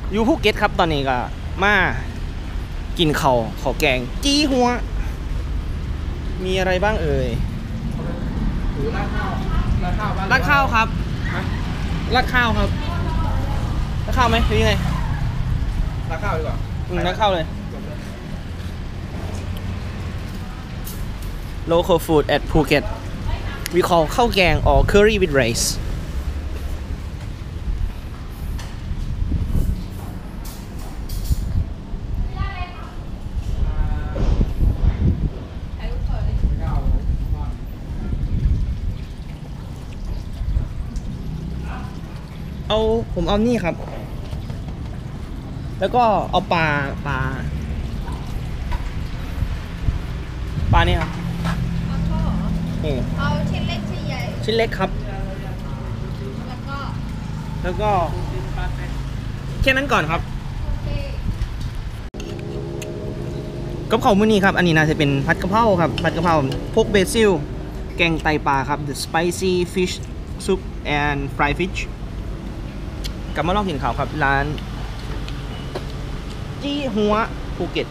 อยู่ภูเก็ตครับตอนนี้ก็มากินข้าวแกงจี้หัวมีอะไรบ้างเอ่ยหรือราดข้าวบ้านราดข้าวครับราดข้าวครับราดข้าวไหมหรือยังไงราดข้าวดีกว่าราดข้าวเลย Local food at Phuket we call ข้าวแกง or curry with riceผมเอานี่ครับแล้วก็เอาปลานี่ครับนี่เอาชิ้นเล็กชิ้นใหญ่ชิ้นเล็กครับแล้วก็แค่นั้นก่อนครับกับข้าวมื้อนี้ครับอันนี้น่าจะเป็นผัดกะเพราครับผัดกะเพราพกเบซิลแกงไตปลาครับ the spicy fish soup and fried fish กลับมาลองกินข้าวครับร้านจี้หัวภูเก็ต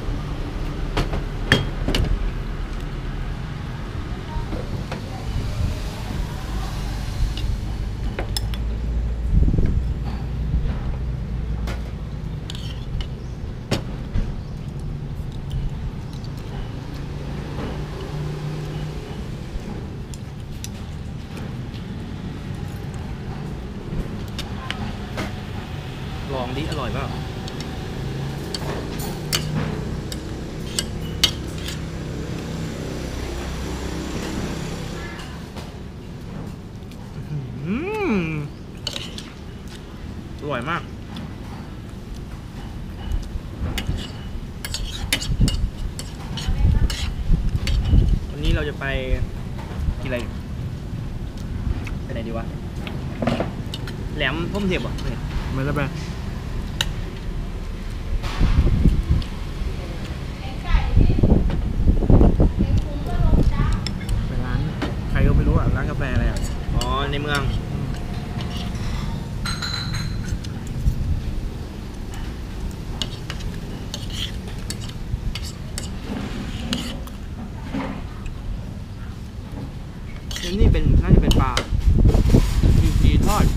ลองดิอร่อยเปล่าอร่อยมากวันนี้เราจะไปกินอะไรไปไหนดีวะแหลมพุ่มเทียบอ่ะไม่ได้ไปร้านใครก็ไม่รู้อ่ะร้านกาแฟอะไรอ่ะอ๋อในเมืองนี่เป็นน่าจะเป็นปลาดีทอด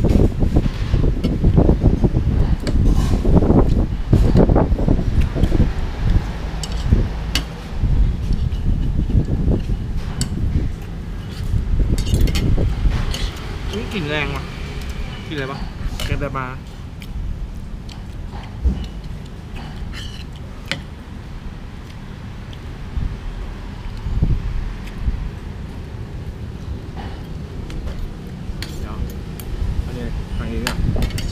นี่กลิ่นแรงว่ะกลิ่นอะไรปะแกงแต่ปลาเดี๋ยวอันนี้ฝั่งนี้อ่ะ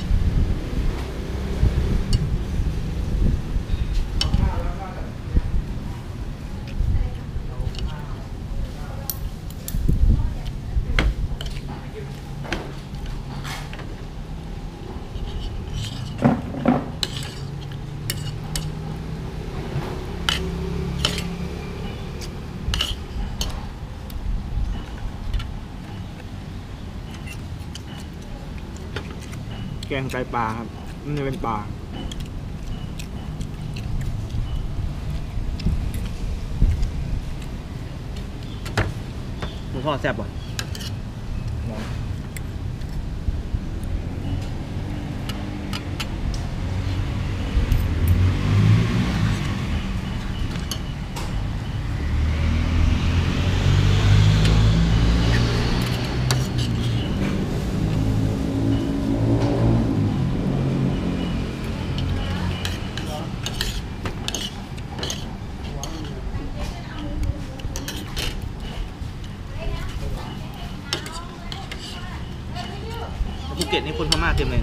แกงไตปลาครับมันจะเป็นปลาหมูทอดแซ่บว่ะภูเก็ตนี่คนพม่าเต็มเลย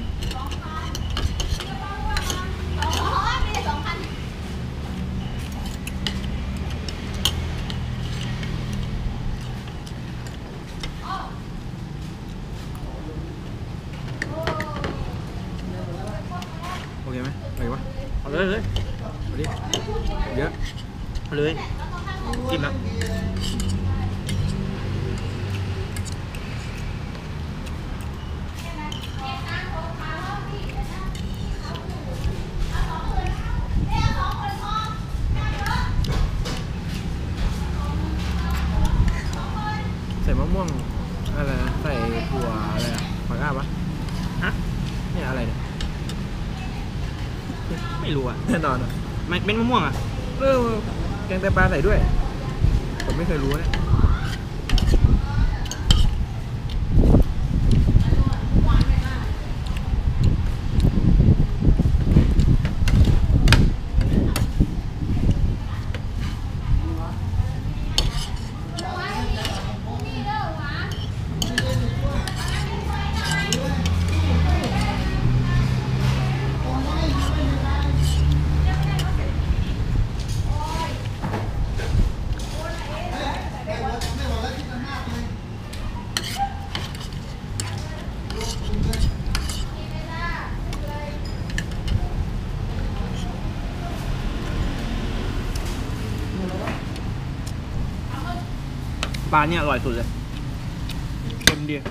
โอเคไหมไปวะเอาเลยเอาดิเยอะเอาเลยกินแล้วไม่รู้อ่ะแน่นอนอะมันเป็นมะม่วงอ่ะเออแกงไตปลาใส่ด้วย ผมไม่เคยรู้นะปลาเนี่ยอร่อยสุดเลยเค็มดี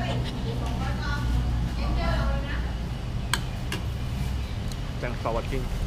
แตงสวัสดี